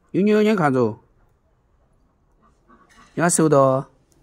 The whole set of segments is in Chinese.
有扭眼看着，人家熟的。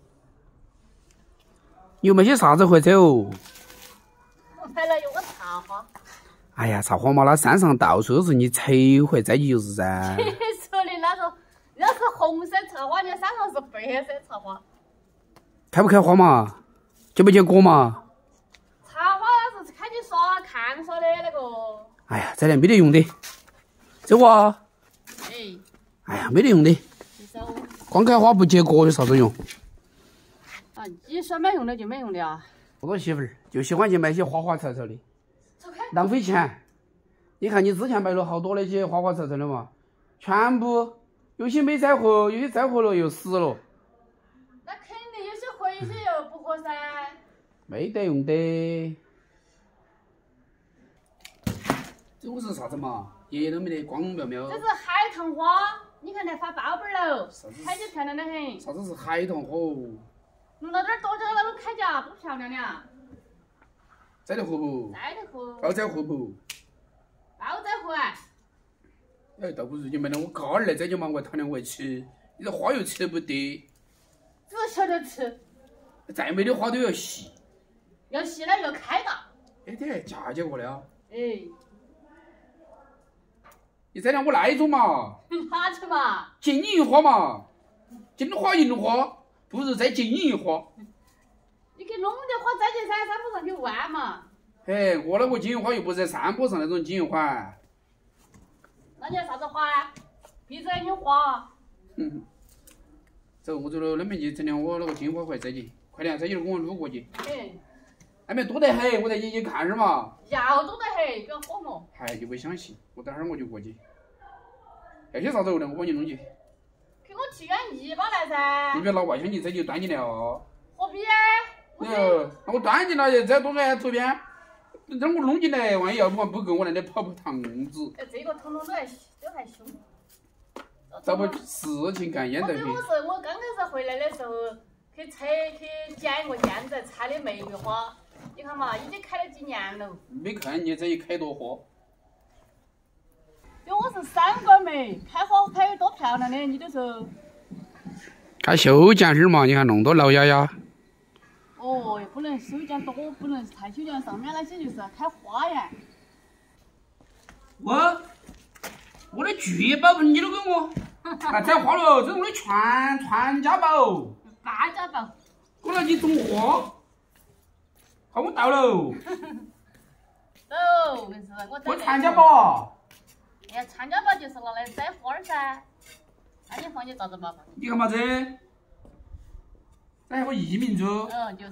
你又没些啥子回走？ 我买了有个茶花。 哎呀，茶花嘛，那山上到处都是，你拆回摘起就是噻。 你说的那个，那是红色茶花，你山上是白色茶花。 开不开花嘛？结不结果嘛？ 茶花那是开去耍看耍的那个。 哎呀，这里没得用的，走啊！ 哎。 哎呀，没得用的，光开花不结果有啥子用？ 啊，你说没用的就没用的啊！ 我媳妇儿就喜欢去买些花花草草的，浪费钱。你看你之前买了好多那些花花草草的嘛，全部有些没摘活，有些摘活了又死了。 那肯定有些活，有些又不活噻。 没得用的。这个是啥子嘛？叶都没得，光苗苗。 这是海棠花，你看那发包包了，开起漂亮的很。 啥子是海棠花？ 弄到这儿多久那种开架，多漂亮的啊！ 摘得活不？ 摘得活。 包摘活不？ 包摘活啊！ 哎，倒不如你买了我嘎儿来摘就嘛，我还谈两回吃。你这花又吃不得。 只晓得吃。 再美的花都要细。 要细了又开大。 哎，这还嫁接过了。 哎。 你摘点我那一种嘛。 哪去嘛？ 金银花嘛，金花银花，不如摘金银花。 你给弄的花摘进山坡上去玩嘛。 哎，我那个金银花又不是在山坡上那种金银花。 那你要啥子花啊？闭着眼睛花。 走，我走了，那边去整点我那个金银花回来摘去，快点，摘起来给我撸过去。 哎。 那边多得很，我在一看是嘛。 要多得很，不要火我。 嗨，就不相信，我等会儿我就过去。要些啥子我帮你弄去。 给我提根泥巴来噻。 你别拿外箱泥摘就端进来哦。 何必啊？ 那我端进来再多按图片，等我弄进来，万一要不够，我那里跑堂子。 哎，这个统统都还凶。 找不事情干，烟在我刚开始回来的时候，去捡个燕子插的玫瑰花，你看嘛，已经开了几年了。 没看你这一开多花。 因为我是三官梅，开花开得多漂亮的，你都说。 开修剪儿嘛，你看弄多老丫丫。 哦，又不能修剪多，不能太修剪，上面那些就是开花呀。 我的聚宝盆你都给我，还摘花了，这是我的传家宝。 大家宝。 我来你种花，好我到喽。 走，没事， 我传家宝。 哎呀，传家宝就是拿来摘花噻。那你放你咋子嘛？ 你干嘛子？摘个异名珠。 就是。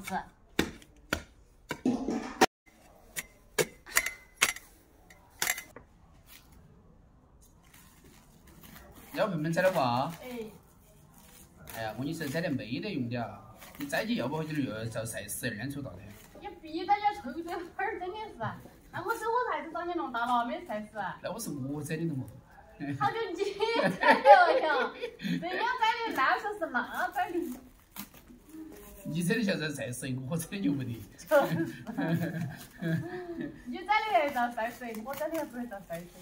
要盆盆摘的话。 哎呀，我跟你说，摘的没得用的啊！你摘起要不好久又要遭晒死，二两抽大的。 你逼大家抽这会儿真的是，那我手我还是找你弄大了，没晒死。 那我是我摘的嘛。 好久你摘了呀？人家摘的那时候是那摘的。 你摘的现在晒死，我摘的牛不得。 你摘的还遭晒死，我摘的还不会遭晒死。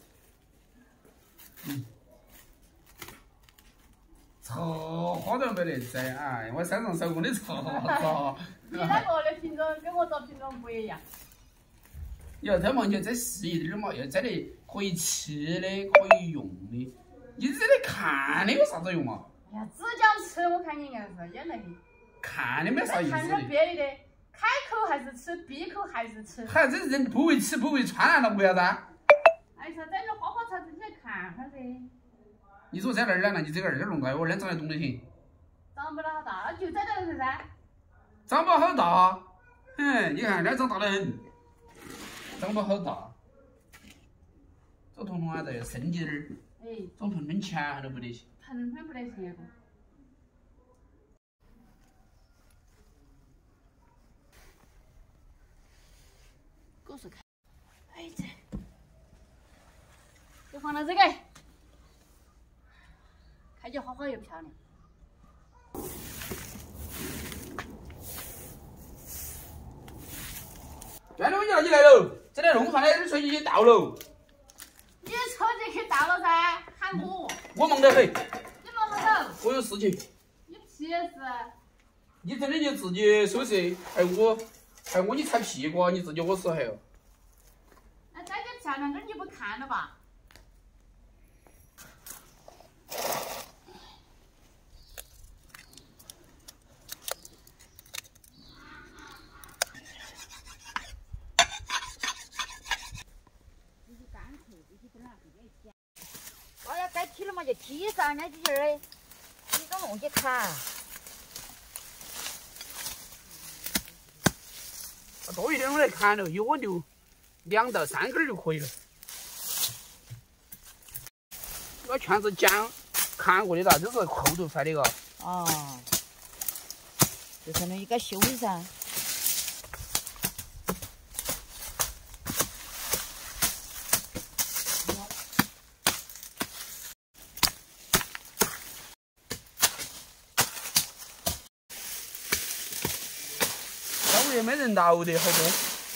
草花都没得摘，哎，我山上手工的草花。 你那个的品种跟我这品种不一样。 你要摘嘛，你要摘细一点嘛，要摘的可以吃的，可以用的。你摘的看的有啥子用嘛？ 哎呀，只讲吃，我看你硬是演那个。 看的没啥意思的。 看点别的，开口还是吃，闭口还是吃。 嗨，这人不会吃不会穿，那为啥子？ 哎，说摘点花花草草你来看哈噻。 你说在那儿呢？那你这个2点弄大，我2长得懂得很。 长不了好大，那就在那头噻。 长不好大，你看2长大得很，长不好大。这彤彤啊，这要升级点儿。装盆盆钱都不得行。 盆盆不得行。我是看。哎这。就放到这个。开起花花又漂亮。 原来我就拿起来了，这来弄饭的水已经到了。 你车就去到了噻，喊我。 我忙得很。 你忙啥子？ 我有事情。 你屁事！ 你整天就自己收拾，害我你擦屁股啊！你自己我时候。 那在这漂亮点儿你不看了吧？ 哎呀，该踢了嘛就踢噻，人家这儿的，你都弄去看。 多一点我来砍了，有我留2到3根就可以了。我全是讲看过的哒，这是后头翻的嘎。 哦，就相当于该修理噻。 也没人闹的好多。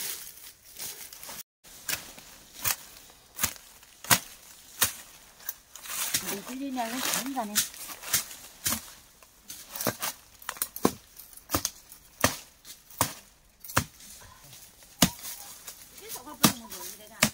这里两根新干的。这说话不能容易的噻。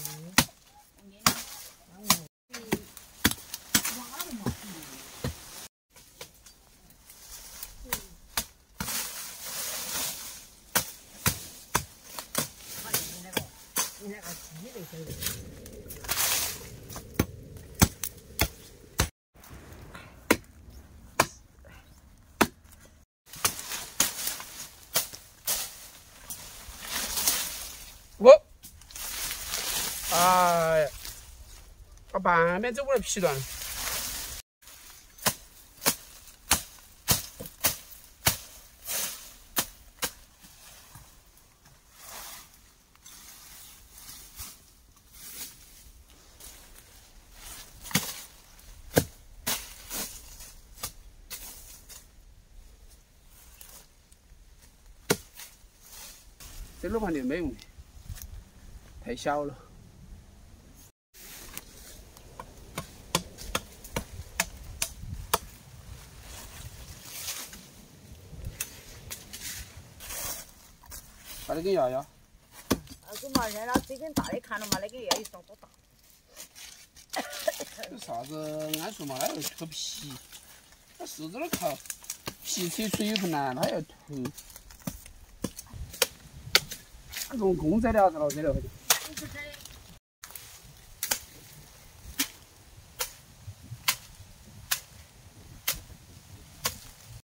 哎呀，把半边走过来劈断了。这楼盘就没用的，太小了。大的跟牙牙。 那个嘛，人家这根大的看了嘛，那个要一双多大？ 这啥子桉树嘛，它要脱皮，它是这儿靠皮扯出一盆来，它要脱。这种公仔的啥子老子的？